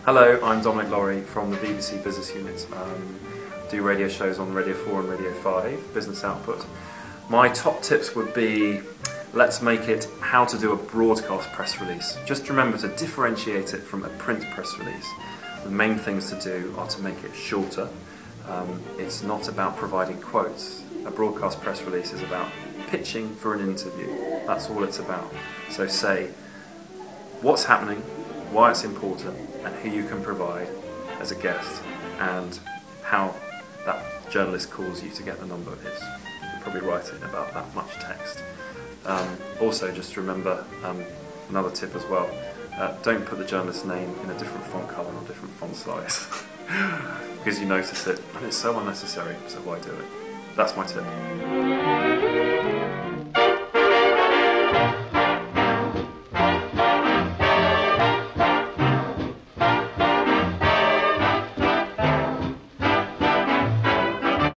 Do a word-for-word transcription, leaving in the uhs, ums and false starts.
Hello, I'm Dominic Laurie from the B B C Business Unit. Um, do radio shows on Radio four and Radio five, Business Output. My top tips would be, let's make it how to do a broadcast press release. Just remember to differentiate it from a print press release. The main things to do are to make it shorter. Um, it's not about providing quotes. A broadcast press release is about pitching for an interview. That's all it's about. So say what's happening, why it's important, and who you can provide as a guest, and how that journalist calls you to get the number is. You can probably write it in about that much text. Um, also, just remember um, another tip as well, uh, don't put the journalist's name in a different font colour or different font size because you notice it and it's so unnecessary, so why do it? That's my tip.